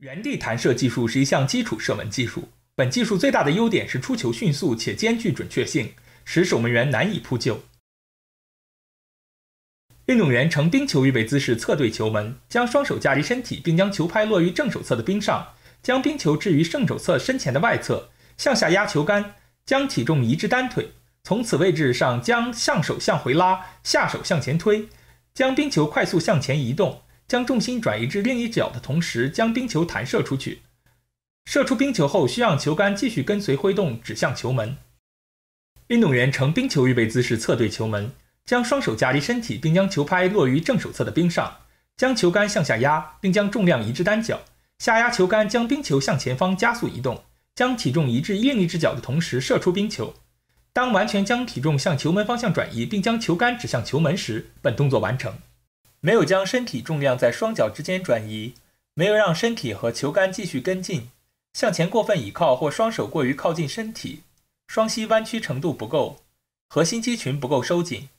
原地弹射技术是一项基础射门技术，本技术最大的优点是出球迅速且兼具准确性，使守门员难以扑救。运动员呈冰球预备姿势侧对球门，将双手架离身体，并将球拍落于正手侧的冰上，将冰球置于正手侧身前的外侧，向下压球杆，将体重移至单腿，从此位置上将上手向回拉，下手向前推，将冰球快速向前移动，将重心转移至另一脚的同时，将冰球弹射出去。射出冰球后，需让球杆继续跟随挥动指向球门。运动员呈冰球预备姿势侧对球门，将双手架离身体，并将球拍落于正手侧的冰上，将球杆向下压，并将重量移至单脚，下压球杆，将冰球向前方加速移动，将体重移至另一只脚的同时射出冰球。当完全将体重向球门方向转移，并将球杆指向球门时，本动作完成。没有将身体重量在双脚之间转移，没有让身体和球杆继续跟进，向前过分倚靠或双手过于靠近身体，双膝弯曲程度不够，核心肌群不够收紧，